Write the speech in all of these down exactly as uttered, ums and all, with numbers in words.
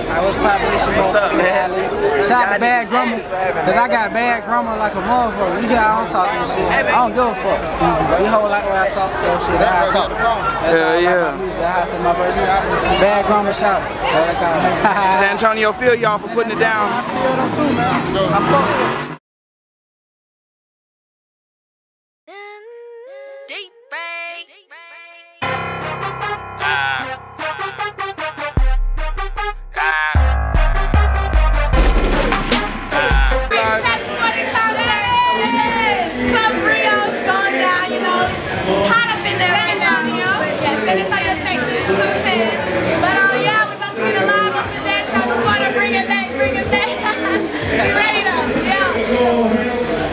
I was popping this shit. What's up, man? Shout out to Bad Grammar, cause I got bad grammar like a motherfucker. You got I don't talk this shit. I don't give a fuck. You hold like the way I talk, so shit. That's how I talk. That's Hell how I yeah. like my music. That's how I say my verses. Bad Grammar shout. San Antonio, feel y'all for putting it down. I feel them too, man. I'm posted. Deep break. Club Rio's going down, you know. Hot up in there right now, you know. Yes, send us how your Texas two ten. But um, yeah, we're about to get alive up in there. Trying to want to bring it back, bring it back. We ready though, yeah.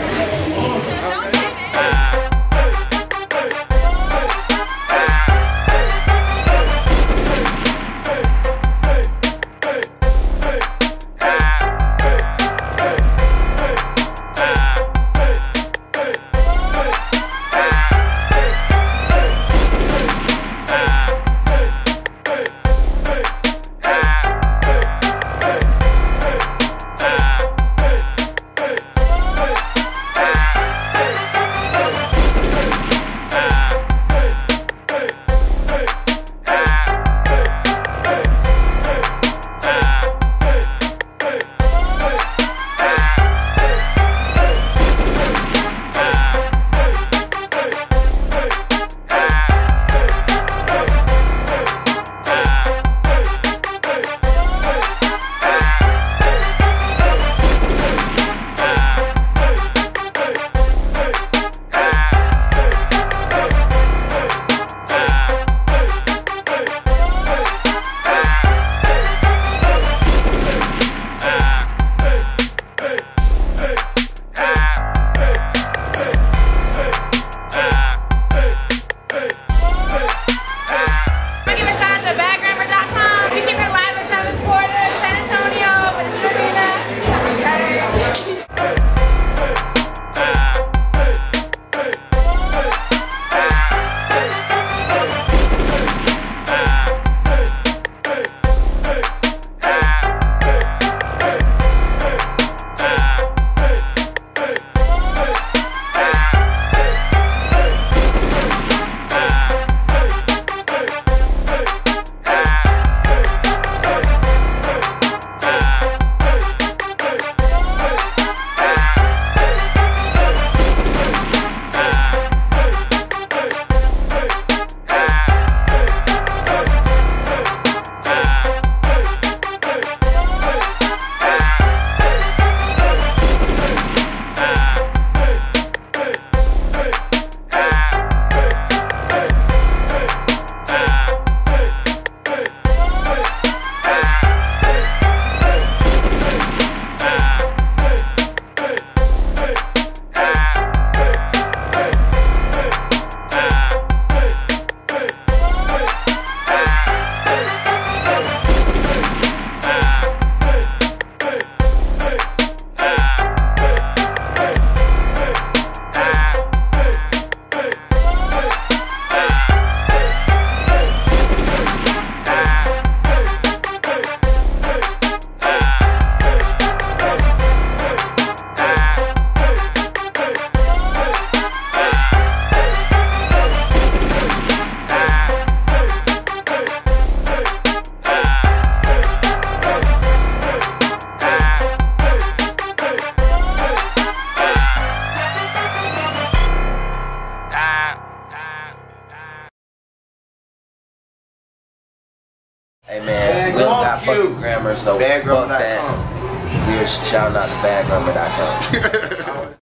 Hey man, we don't got fucking grammar, so fuck that. We're shouting out to bad grammar dot com.